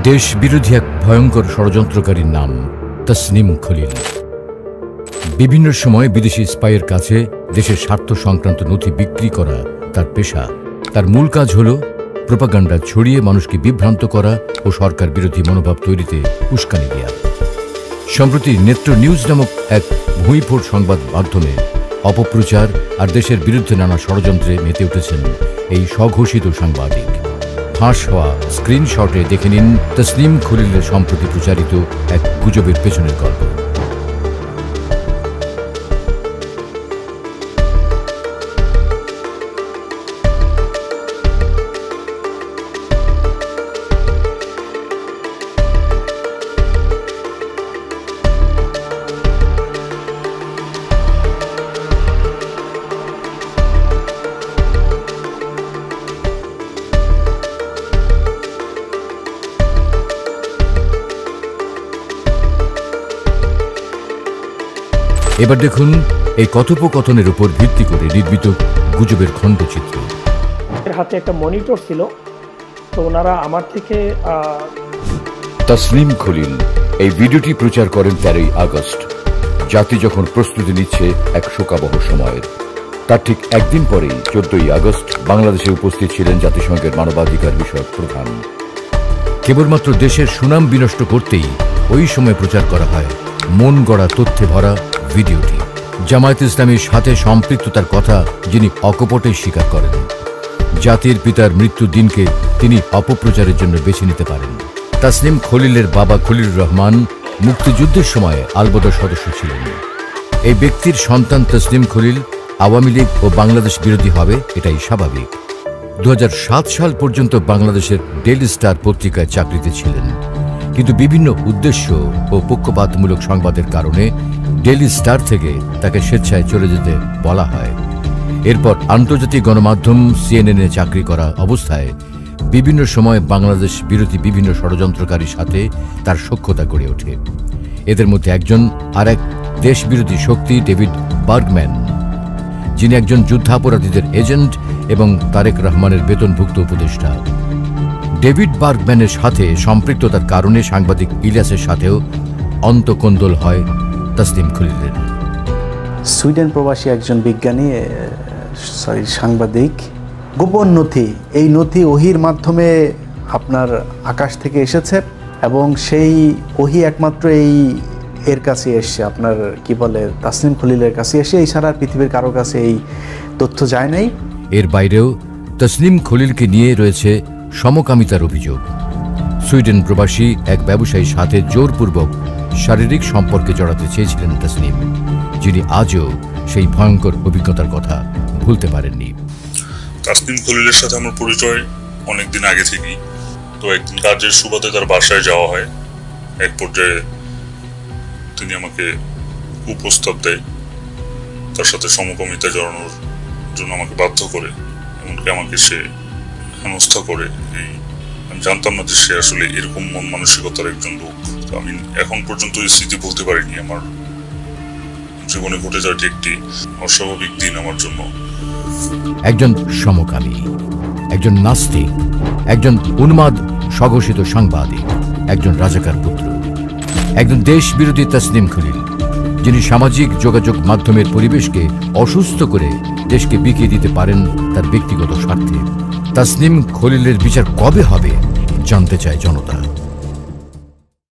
দেশ বিরোধী এক ভয়ঙ্কর ষড়যন্ত্রকারীর নাম তসনিম খলিল। বিভিন্ন সময় বিদেশি স্পাইয়ের কাছে দেশের স্বার্থ সংক্রান্ত নথি বিক্রি করা তার পেশা। তার মূল কাজ হল প্রোপাগান্ডা ছড়িয়ে মানুষকে বিভ্রান্ত করা ও সরকার বিরোধী মনোভাব তৈরিতে উস্কানি দেয়া। সম্প্রতি নেত্র নিউজ নামক এক ভুঁইফোড় সংবাদ মাধ্যমে অপপ্রচার আর দেশের বিরুদ্ধে নানা ষড়যন্ত্রে মেতে উঠেছেন এই স্বঘোষিত সাংবাদিক। ফাঁস হওয়া স্ক্রিনশটে দেখে নিন তসনিম খলিলের সম্প্রতি প্রচারিত এক গুজবের পেছনের গল্প। এবার দেখুন এই কথোপকথনের উপর ভিত্তি করে নির্মিত গুজবের খণ্ডচিত্র। এর হাতে একটা মনিটর ছিল, তো ওনারা আমার থেকে তসনিম খলিল এই ভিডিওটি প্রচার করেন 13ই আগস্ট, জাতি যখন প্রস্তুতি নিচ্ছে এক শোকাবহ সময়ের। তার ঠিক একদিন পরেই 14ই আগস্ট বাংলাদেশে উপস্থিত ছিলেন জাতিসংঘের মানবাধিকার বিষয়ক প্রধান। কেবলমাত্র দেশের সুনাম বিনষ্ট করতেই ওই সময় প্রচার করা হয় মন গড়া তথ্যে ভরা ভিডিওটি। জামায়াত ইসলামীর সাথে সম্পৃক্ততার কথা যিনি অকপটে স্বীকার করেন। জাতির পিতার মৃত্যুর দিনকে তিনি অপপ্রচারের জন্য বেছে নিতে পারেন। তাসনিম খলিলের বাবা খলিলুর রহমান মুক্তিযুদ্ধের সময় আলবদর সদস্য ছিলেন। এই ব্যক্তির সন্তান তসনিম খলিল আওয়ামী লীগ ও বাংলাদেশ বিরোধী হবে, এটাই স্বাভাবিক। 2007 সাল পর্যন্ত বাংলাদেশের ডেইলি স্টার পত্রিকায় চাকরিতে ছিলেন, কিন্তু বিভিন্ন উদ্দেশ্য ও পক্ষপাতমূলক সংবাদের কারণে ডেইলি স্টার থেকে তাকে স্বেচ্ছায় চলে যেতে বলা হয়। এরপর আন্তর্জাতিক গণমাধ্যম CNN-এ চাকরি করা অবস্থায় বিভিন্ন সময় বাংলাদেশ বিরোধী বিভিন্ন ষড়যন্ত্রকারীর সাথে তার সখ্যতা গড়ে ওঠে। এদের মধ্যে একজন আর এক দেশবিরোধী শক্তি ডেভিড বার্গম্যান, যিনি একজন যুদ্ধাপরাধীদের এজেন্ট এবং তারেক রহমানের বেতনভুক্ত উপদেষ্টা। ডেভিড বার্গম্যানের সাথে সম্পৃক্ততার কারণে সাংবাদিক ইলিয়াসের সাথেও অন্তকোন্দল হয় তসনিম খলিলের। সুইডেন প্রবাসী একজন বিজ্ঞানী সাংবাদিক গোপন নথি, এই নথি ওহির মাধ্যমে আপনার আকাশ থেকে এসেছে এবং সেই ওহি একমাত্র এর কাছে এসছে, আপনার কি বলে তাসনিম খলিলের কাছে এসে, এই সারা পৃথিবীর কারো কাছে এই তথ্য যায় নাই। এর বাইরেও তসনিম খলিলকে নিয়ে রয়েছে সমকামিতার অভিযোগ। সুইডেন প্রবাসী এক ব্যবসায়ীর সাথে জোরপূর্বক শারীরিক সম্পর্কে জড়াতে চেয়েছিলেন তসনিম, যিনি আজও সেই ভয়ঙ্কর অভিজ্ঞতার কথা ভুলতে পারেননি। তাসনিম খলিলের সাথে আমার পরিচয় অনেকদিন আগে থেকেই। তো একদিন কাজের সুবাদে তার বাসায় যাওয়া হয়। এক পর্যায়ে তিনি আমাকে কুপ্রস্তাব দেয়, তার সাথে সমকামিতা জড়ানোর জন্য আমাকে বাধ্য করে, এমনকি আমাকে সে হেনস্থা করে। আমি জানতাম না যে সে আসলে এরকম মন মানসিকতার একজন লোক। তো আমি এখন পর্যন্ত এই স্মৃতি বলতে পারিনি। আমার জীবনে ঘটে যাওয়া একটি অস্বাভাবিক দিন আমার জন্য। একজন সমকামী, একজন নাস্তিক, একজন উন্মাদ স্বঘোষিত সাংবাদিক, একজন রাজাকার পুত্র, একজন দেশ বিরোধী তসনিম খলিল, যিনি সামাজিক যোগাযোগ মাধ্যমের পরিবেশকে অসুস্থ করে দেশকে বিকিয়ে দিতে পারেন তার ব্যক্তিগত স্বার্থে। তসনিম খলিলের বিচার কবে হবে জানতে চায় জনতা।